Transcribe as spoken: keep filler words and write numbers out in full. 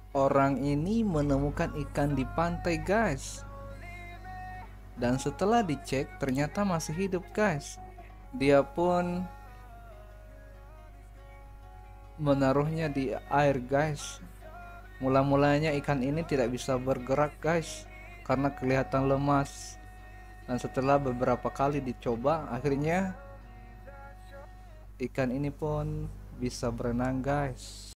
Orang ini menemukan ikan di pantai, guys. Dan setelah dicek, ternyata masih hidup, guys. Dia pun menaruhnya di air, guys. Mula-mulanya ikan ini tidak bisa bergerak, guys, karena kelihatan lemas. Dan setelah beberapa kali dicoba, akhirnya ikan ini pun bisa berenang, guys.